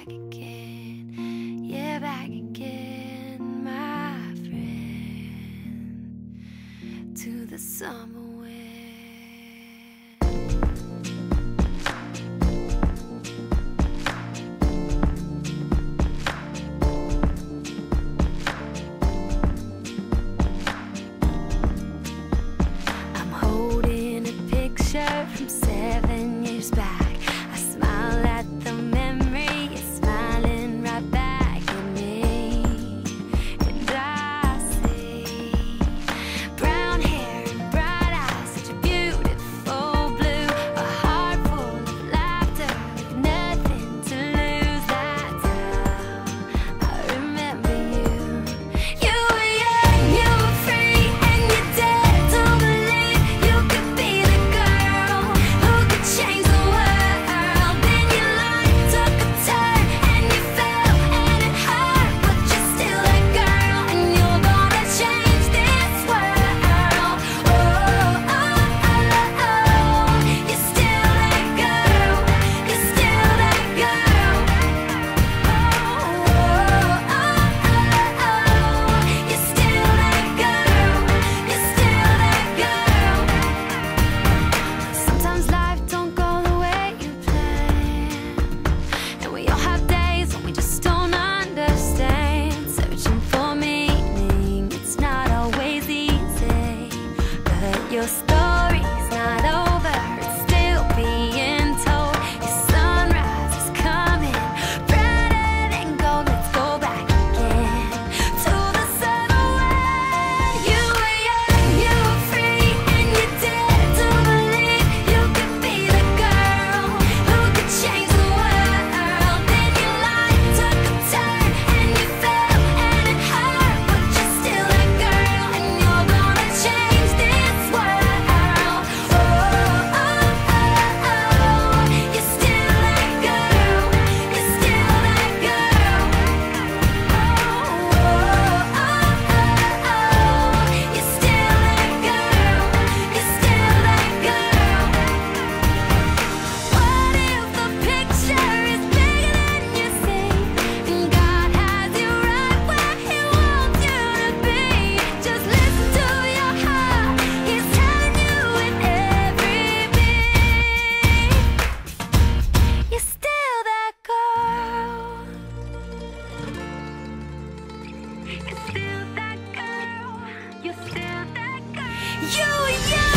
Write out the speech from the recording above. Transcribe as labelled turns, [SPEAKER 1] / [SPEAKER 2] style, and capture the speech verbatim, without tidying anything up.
[SPEAKER 1] back again, yeah, back again, my friend, to the summer wind. I'm holding a picture from seven years back. I smile at the memory, it's smiling right back at me. And I see brown hair and bright eyes, such a beautiful blue, a heart full of laughter with nothing to lose. That's how I remember you. You were young, you were free, and you dared to believe you could be the girl who could change the world. Then your life took a turn and you fell and it hurt, but you're still that girl and you're gonna change this world. Oh, oh, oh, oh, you're still that girl, you're still that girl. Oh, oh, oh, oh, you're still that girl, you're still that girl. Sometimes life don't go the way you plan, and we all have days when we just don't understand. Searching for meaning, it's not always easy, but your story's not over, it's still being told. Your sunrise is coming, brighter than gold. Let's go back again to the summer wind. You were young, you were free, and you dared to believe you could be the girl who could change the world. Then your life took a turn and you fell and it hurt, but you're still that girl and you're gonna change this world. Oh, oh, oh, oh, you're still that girl, you're still that girl. Oh, oh, oh, oh, you're still that girl, you're still that girl. What if the picture is bigger than you see, and God has you right where He wants you to be? Just listen to your heart, He's telling you in every beat. You're still that girl, you're still that girl, you're still that girl. You were young.